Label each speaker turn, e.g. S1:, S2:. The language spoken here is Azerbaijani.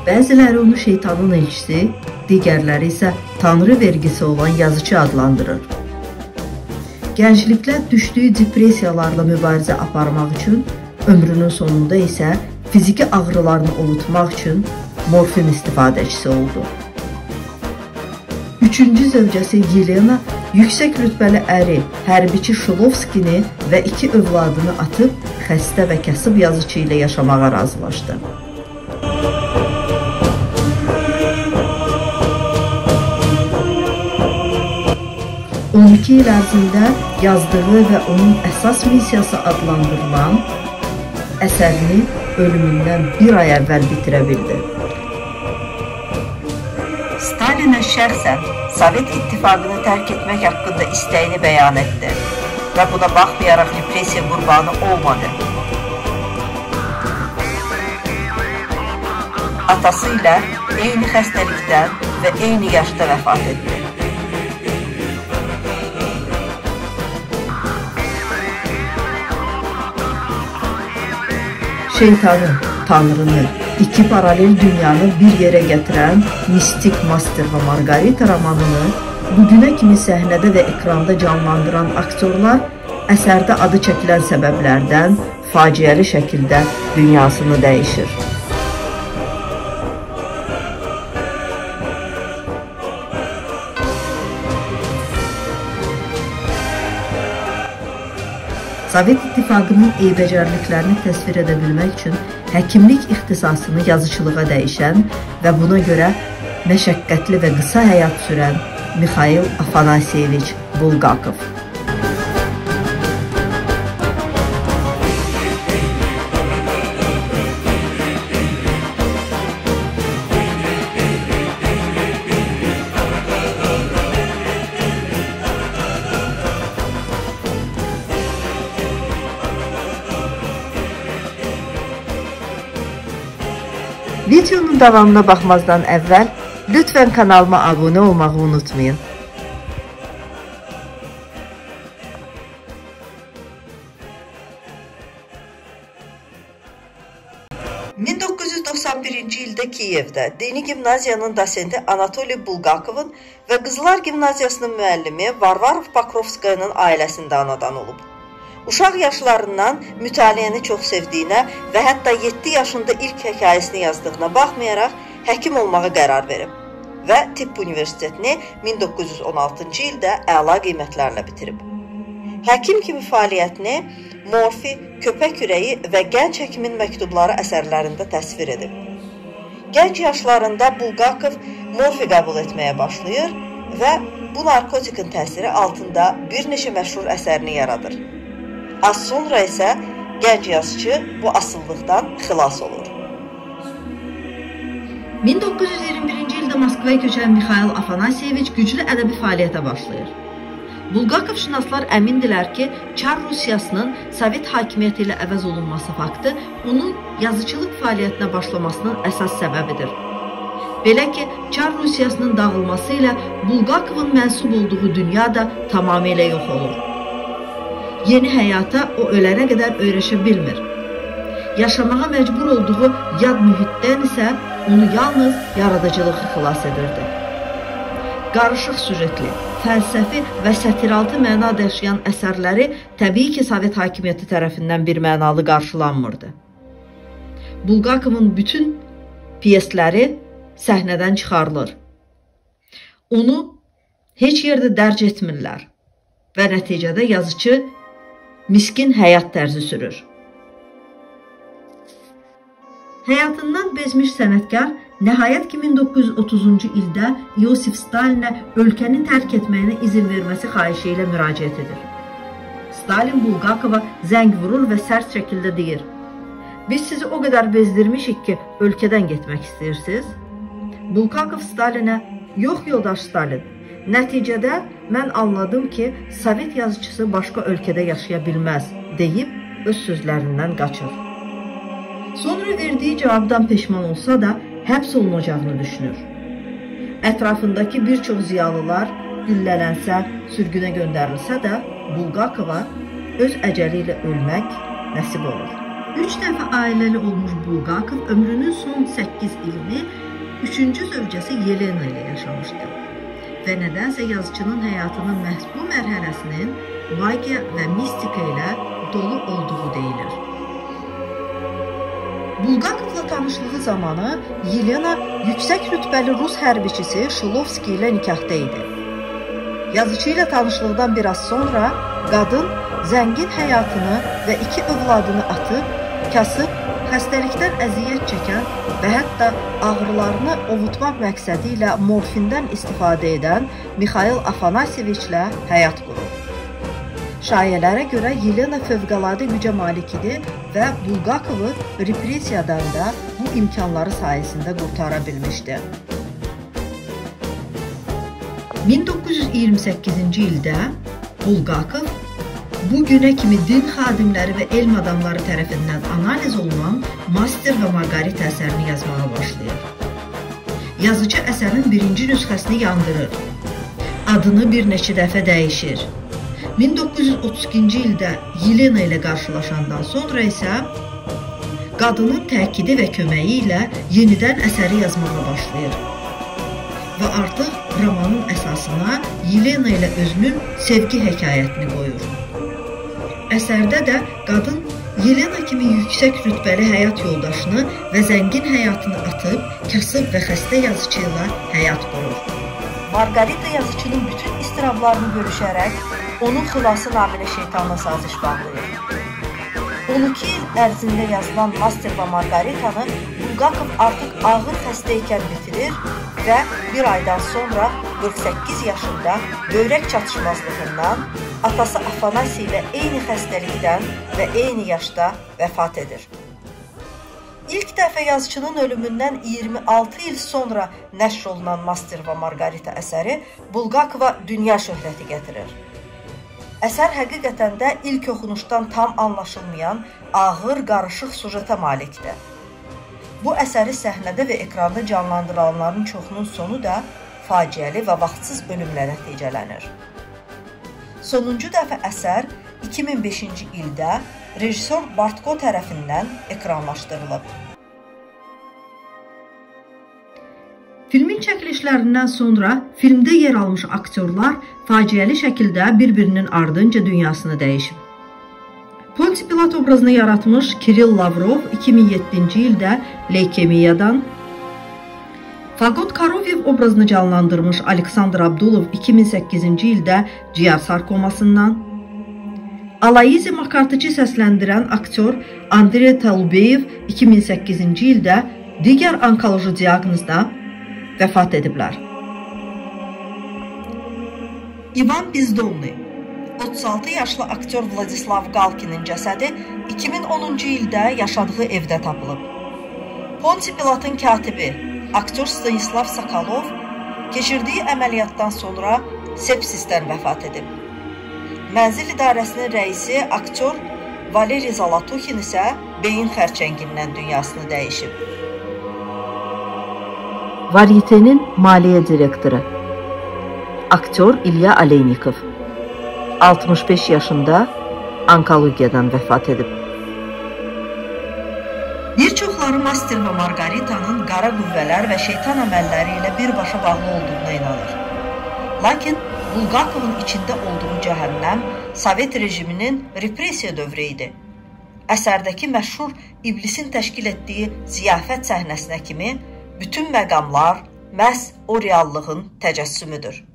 S1: Bəziləri onu şeytanın elçisi, digərləri isə tanrı vergisi olan yazıcı adlandırır. Gənclikdə düşdüyü depressiyalarla mübarizə aparmaq üçün, ömrünün sonunda isə fiziki ağrılarını unutmaq üçün morfin istifadəçisi oldu. Üçüncü zövcəsi Yelena yüksək rütbəli əri hərbiçi Şulovskini və 2 övladını atıb xəstə və kasıb yazıcı ilə yaşamağa razılaşdı. On 12 il ərzində yazdığı və onun əsas missiyası adlandırılan əsərini ölümündən 1 ay əvvəl bitirə bildi. Stalinə şəxsən Sovet İttifaqını tərk etmək haqqında istəyini bəyan etdi və buna baxmayaraq repressiya qurbanı olmadı. Atası ilə eyni xəstəlikdən və eyni yaşda vəfat etdi. Şeytanı, tanrını, 2 paralel dünyanı bir yerə gətirən Mistik Master və Margarita romanını bugünə kimi səhnədə və ekranda canlandıran aktyorlar əsərdə adı çəkilən səbəblərdən faciəli şəkildə dünyasını dəyişir. Sovet İttifaqının eybəcərliklərini təsvir edə bilmək üçün həkimlik ixtisasını yazıçılığa dəyişən və buna görə məşəqqətli və qısa həyat sürən Mikhail Afanasyeviç Bulgakov. Videonun davamına baxmazdan əvvəl lütfən kanalıma abunə olmağı unutmayın. ...1991-ci ildə Kiyevdə Dini Gimnaziyanın dosenti Anatoliy Bulgakovun və Qızlar Gimnaziyasının müəllimi Varvarov Pokrovskayanın ailəsində anadan olub. Uşaq yaşlarından mütaliəni çox sevdiyinə və hətta 7 yaşında ilk hekayəsini yazdığına baxmayaraq həkim olmağa qərar verib və Tibb Universitetini 1916-cı ildə əla qiymətlərlə bitirib. Həkim kimi fəaliyyətini Morfi, Köpək ürəyi və Gənc həkimin məktubları əsərlərində təsvir edib. Gənc yaşlarında Bulgakov morfi qəbul etməyə başlayır və bu narkotikin təsiri altında bir neçə məşhur əsərini yaradır. Az sonra isə gənc yazıcı bu asıllıqdan xilas olur. 1921-ci ildə Moskvaya köçən Mikhail Afanasyeviç güclü ədəbi fəaliyyətə başlayır. Bulgakov şinaslar əmindilər ki, Çar Rusiyasının Sovet hakimiyyəti ilə əvəz olunması faktı onun yazıçılıq fəaliyyətinə başlamasının əsas səbəbidir. Belə ki, Çar Rusiyasının dağılması ilə Bulgakovun mənsub olduğu dünya da tamamilə yox olur. Yeni həyata o ölənə qədər öyrəşə bilmir. Yaşamağa məcbur olduğu yad mühitdən isə onu yalnız yaradıcılığı xilas edirdi. Qarışıq süjetli, fəlsəfi və satiraltı məna daşıyan əsərləri təbii ki, Sovet hakimiyyəti tərəfindən bir mənalı qarşılanmırdı. Bulgakovun bütün pyesləri səhnədən çıxarılır. Onu heç yerdə dərc etmirlər və nəticədə yazıcı miskin həyat tərzi sürür. Həyatından bezmiş sənətkar nəhayət ki 1930-cu ildə Yosif Stalinə ölkəni tərk etməyinə izin verməsi xahişi ilə müraciət edir. Stalin Bulgakova zəng vurur və sərt şəkildə deyir: "Biz sizi o qədər bezdirmişik ki, ölkədən getmək istəyirsiniz?" Bulgakov Stalinə: "Yox yoldaş Stalin, nəticədə mən anladım ki, Sovet yazıcısı başqa ölkədə yaşaya bilməz," deyib öz sözlərindən qaçır. Sonra verdiyi cavabdan peşman olsa da həbs olunacağını düşünür. Ətrafındakı bir çox ziyalılar güllələnsə, sürgünə göndərilsə də Bulgakova öz əcəli ilə ölmək nəsib olur. 3 dəfə ailəli olmuş Bulgakov ömrünün son 8 ilini 3-cü zövcəsi Yelena ilə yaşamışdı və nədənsə yazıçının həyatının məhz bu mərhələsinin magiya və mistika ilə dolu olduğu deyilir. Bulgakovla tanışlığı zamanı Yelena yüksək rütbəli Rus hərbiçisi Şilovski ilə nikahda idi. Yazıcı ilə tanışlıqdan biraz sonra qadın zəngin həyatını və 2 övladını atıb, kasıb, xəstəlikdən əziyyət çəkən və hətta ağrılarını ovutmaq məqsədi ilə morfindən istifadə edən Mikhail Afanasyevichlə həyat qurur. Şayələrə görə Yelena fövqəladə gücə malik idi və Bulgakovu repressiyadan da bu imkanları sayəsində qurtara bilmişdi. 1928-ci ildə Bulgakov bu günə kimi din xadimləri və elm adamları tərəfindən analiz olunan Master və Margarita əsərini yazmağa başlayır. Yazıcı əsərin 1-ci nüsxəsini yandırır. Adını bir neçə dəfə dəyişir. 1932-ci ildə Yelena ilə qarşılaşandan sonra isə qadının təkidi və köməyi ilə yenidən əsəri yazmağa başlayır. Və artıq romanın əsasına Yelena ilə özünün sevgi hekayətini qoyur. Əsərdə də qadın Yelena kimi yüksək rütbəli həyat yoldaşını və zəngin həyatını atıb, kasıb və xəstə yazıcı ilə həyat qurur. Margarita yazıcının bütün istirablarını bölüşərək onun xilası naminə şeytanla saziş bağlayır. 12 il ərzində yazılan Master və Margaritanı Bulgakov artıq ağır xəstə ikən bitirir və bir aydan sonra 48 yaşında böyrək çatışmazlığından atası Afanasi ilə eyni xəstəlikdən və eyni yaşda vəfat edir. İlk dəfə yazıcının ölümündən 26 il sonra nəşr olunan Master və Margarita əsəri Bulgakova dünya şöhrəti gətirir. Əsər həqiqətən də ilk oxunuşdan tam anlaşılmayan, ağır, qarışıq süjetə malikdir. Bu əsəri səhnədə və ekranda canlandıranların çoxunun sonu da faciəli və vaxtsız ölümlə nəticələnir. Sonuncu dəfə əsər 2005-ci ildə rejissor Bartko tərəfindən ekranlaşdırılıb. Filmin çəkilişlərindən sonra filmdə yer almış aktyorlar faciəli şəkildə bir-birinin ardınca dünyasını dəyişib. Ponti Pilat obrazını yaratmış Kirill Lavrov 2007-ci ildə leykemiyadan, Fagot Karovyev obrazını canlandırmış Aleksandr Abdulov 2008-ci ildə ciyər sarkomasından, Aloyzi Makartıcı səsləndirən aktyor Andrey Talubeyev 2008-ci ildə digər onkoloji diaqnozda vəfat ediblər. İvan Bezdomny 36 yaşlı aktyor Vladislav Galkinin cəsədi 2010-cu ildə yaşadığı evdə tapılıb. Ponti Pilatın katibi aktyor Stanislav Sokolov keçirdiyi əməliyyatdan sonra sepsisdən vəfat edib. Mənzil idarəsinin rəisi aktyor Valeri Zalatuxin isə beyin xərçəngindən dünyasını dəyişib. Varyetenin maliyyə direktoru aktyor İlya Aleynikov 65 yaşında onkologiyadan vəfat edib. Bir çoxları Master və Margaritanın qara qüvvələr və şeytan əməlləri ilə birbaşa bağlı olduğuna inanır. Lakin Bulgakovun içində olduğu cəhənnəm Sovet rejiminin repressiya dövrü idi. Əsərdəki məşhur iblisin təşkil etdiyi ziyafət səhnəsinə kimi bütün məqamlar məhz o reallığın təcəssümüdür.